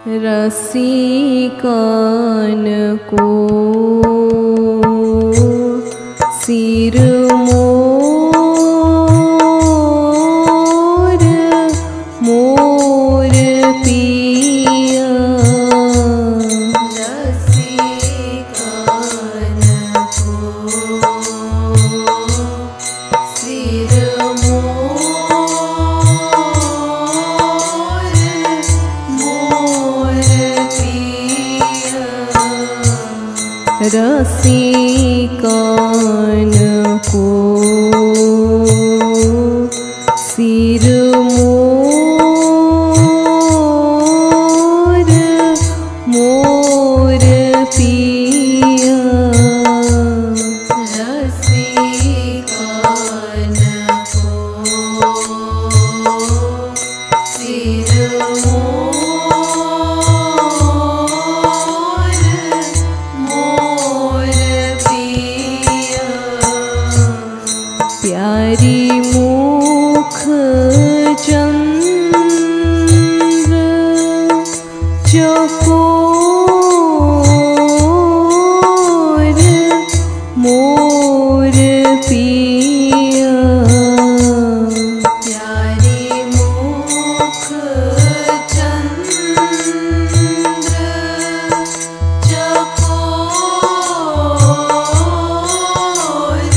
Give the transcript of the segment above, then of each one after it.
रसिकन को सिर मोर मोर पिया रसिकन को सिर रसिकन को सिर मोर मोर पिया रसिकन को सिर प्यारी मुख चंद्र चकोर मोर पिया प्यारी मुख चंद्र चकोर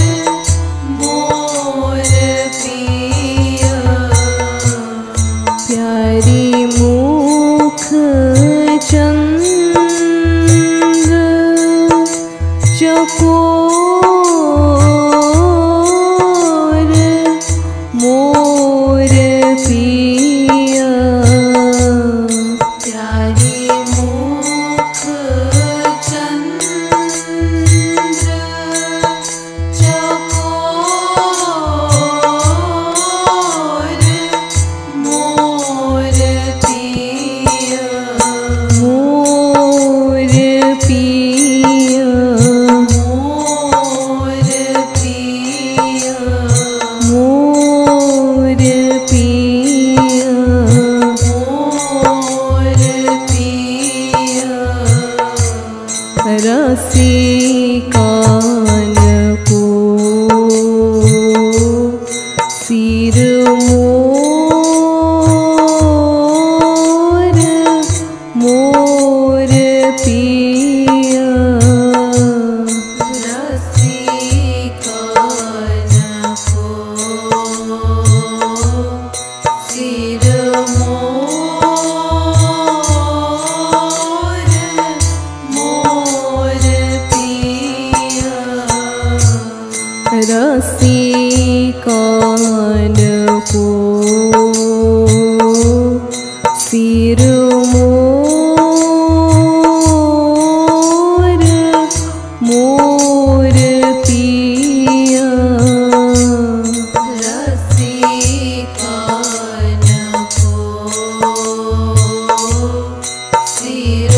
प्यारी मुख चंद्र चकोर मोर पिया प्यारी मुख चंद्र चकोर मोर पिया मोर पिया मोर पिया मोर पिया मोर पिया रसिकन को सिर मोर मोर पिया रसिकन को सिर मोर मोर पिया रसिकन को सिर मोर मोर पिया रसिकन को सिर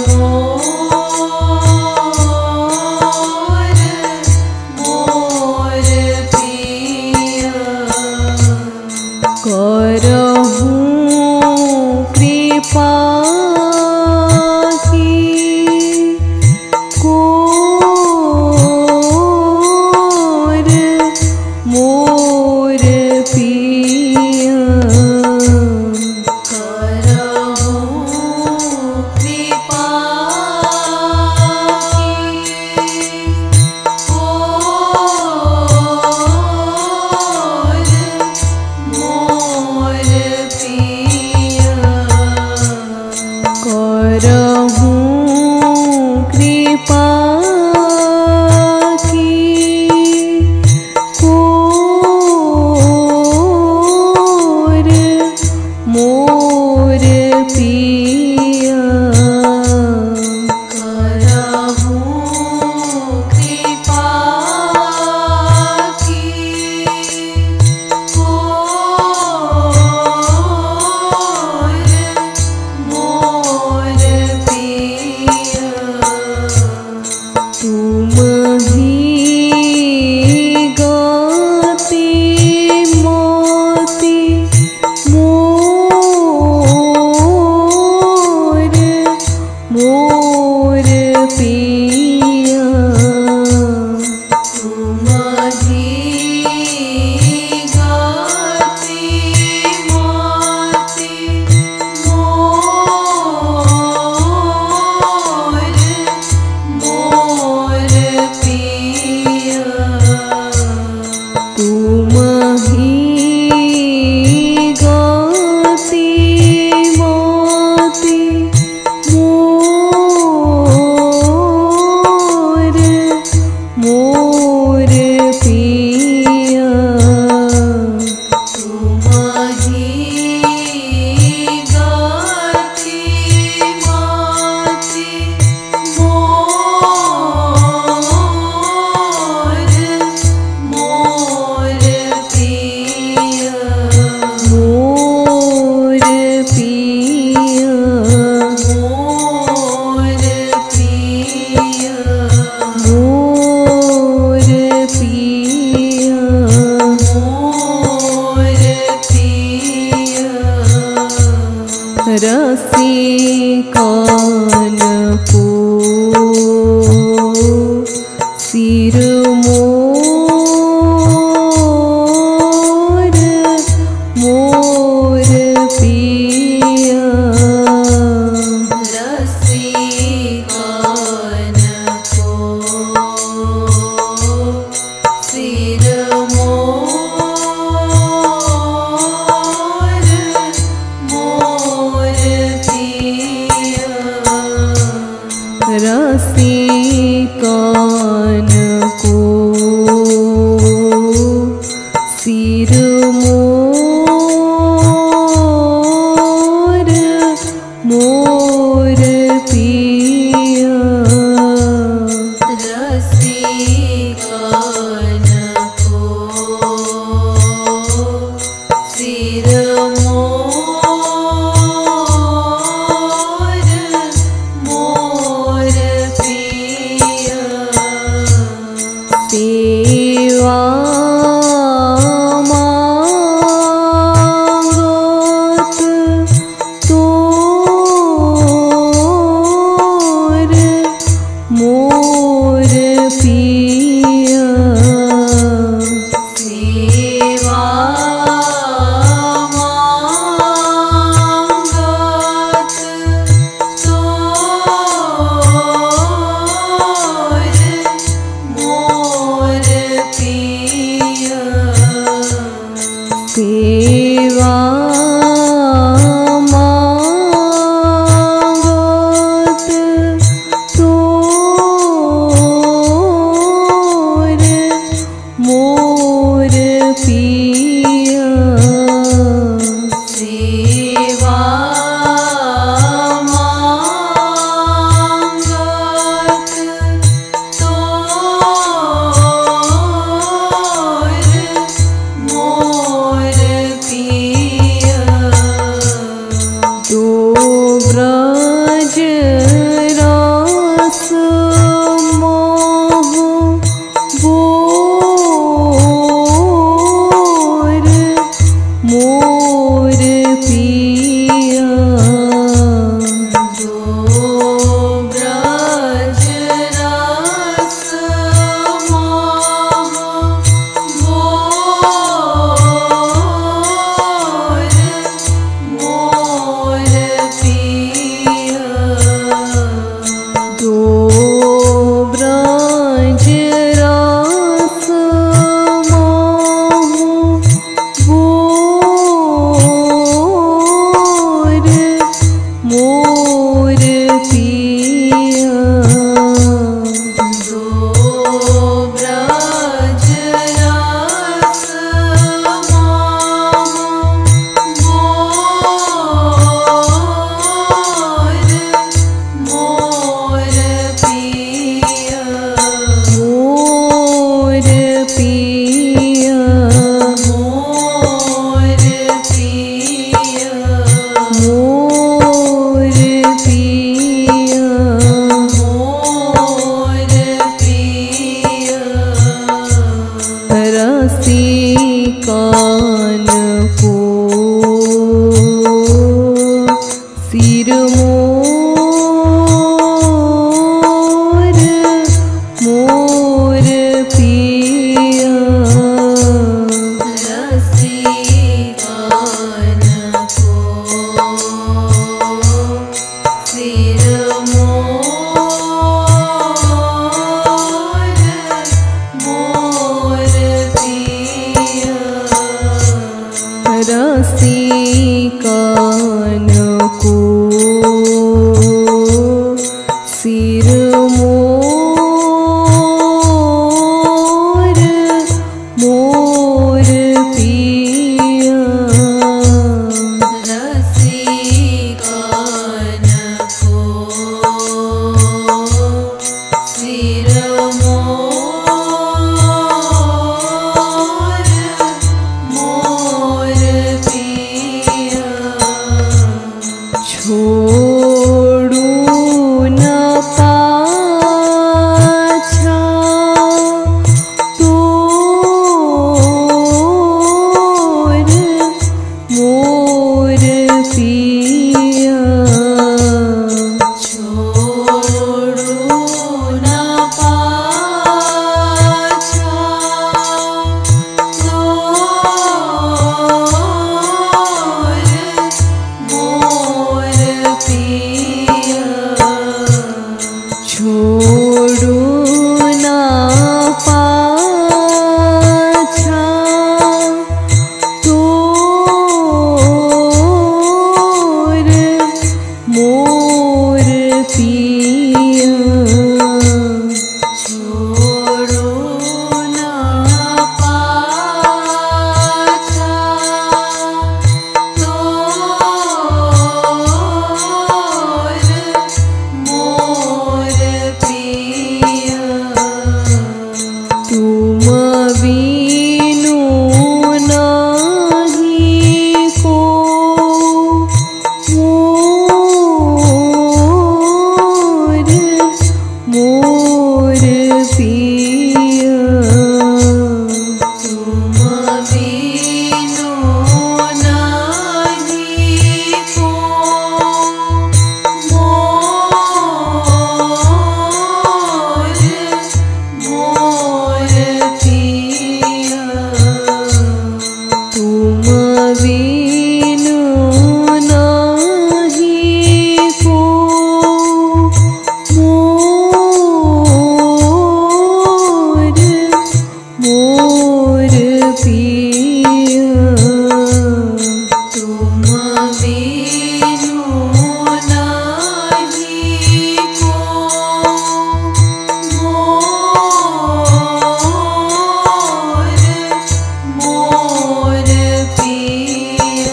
मोर मोर पिया करहूँ कृपा की कोर मोर पिया करहूँ कृपा की कोर मोर पिया रसिकन को सिर मोर मोर पिया रसिकन को सिर रसिकन को सिर मोर मोर पिया रसिकन को सिर सेवा मांगत तोर मोर पिया सेवा मांगत सेवा मांगत तोर मोर पिया सेवा मांगत तोर मोर तो ब्रज रस मोह बोर मोर पिया तो ब्रज रस मोह बोर मोर पिया तो ब्रज रस मोह बोर मोर पिया तो ब्रज रस मोह मोर पिया मोर पिया मोर पिया मोर पिया मोर पिया रसिकन को सिर मोर मोर पिया रसिकन को सिर मोर मोर पिया रसिकन को सिर मोर मोर पिया रसिकन को सिर मोर मोर पिया छोड़ू न पाछा तोर मोर पिया पिया छोड़ो ना पाछा तोर मोर पिया तुम बिनु नहीं को मोर पिया तुम बिनु नहीं को मोर पिया तुम बिनु नहीं को मोर पिया तुम बिनु नहीं को मोर पिया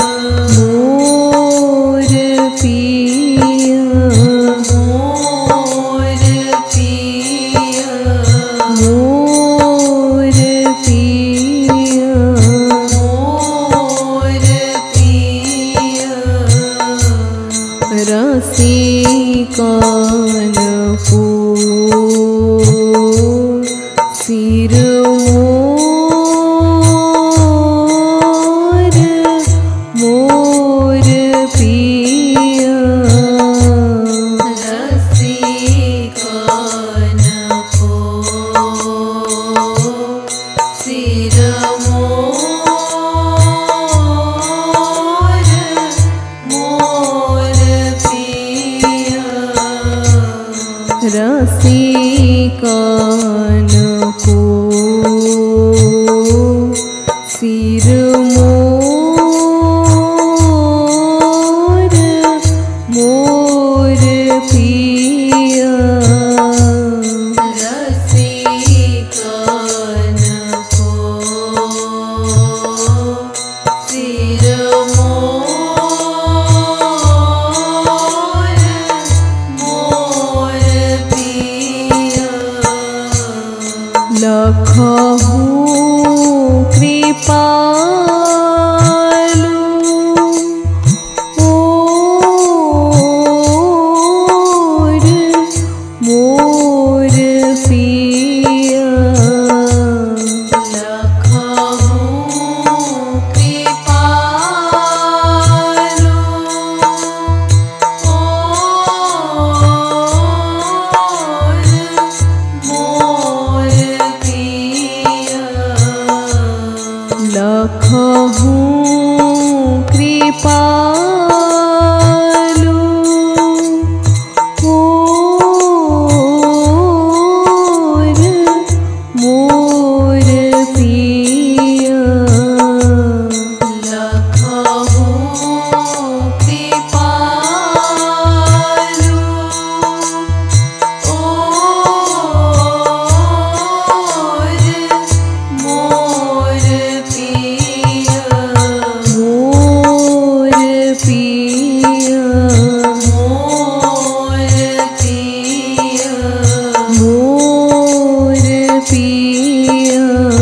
मोर पिया मोर पिया मोर पिया मोर पिया रसिकन को सिर मोर पिया रसिकन को सिर मोर पिया रसिकन को सिर मोर पिया रसिकन को सिर मोर पिया लखहु कृपालु ओर मोर पिया लखहु कृपालु ओर मोर पिया लखहु कृपालु ओर मोर पिया लखहु कृपालु ओर मोर पिया मोर पिया मोर पिया मोर पिया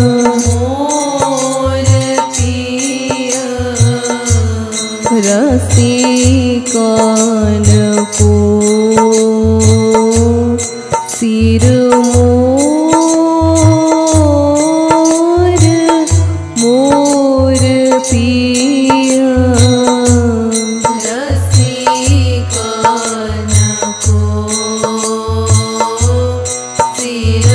मोर पिया रसिकन को सिर मोर पिया रसिकन को सिर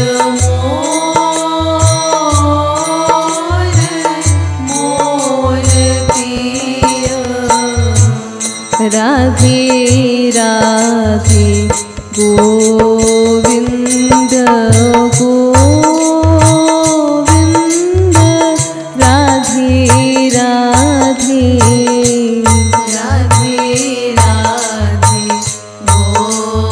मोर पिया राधे राधे गोविंद गोविंद राधे राधे राधे राधे गोविंद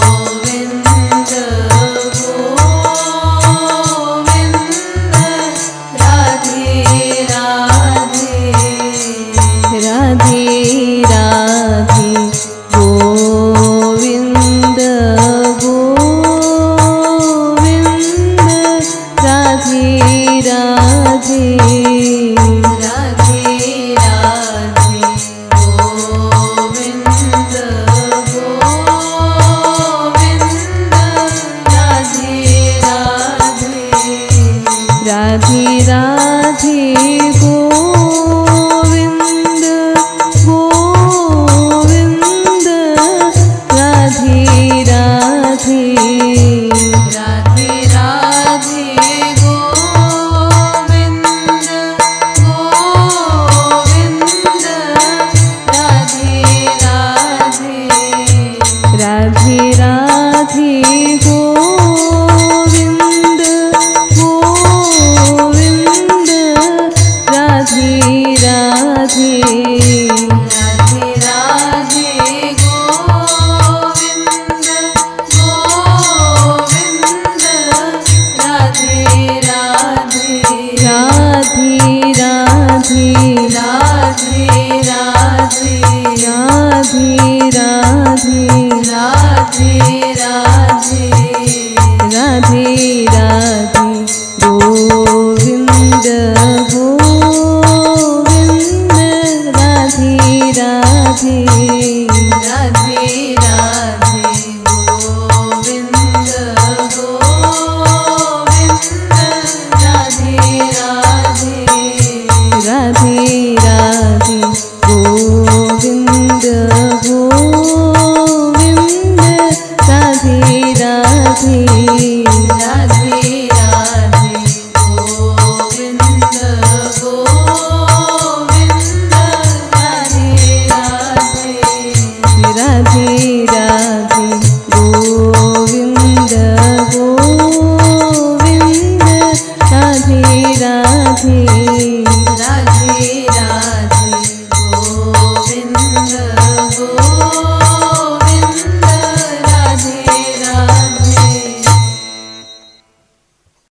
राधे गोविंद गोविंद राधे राधे राधे राधे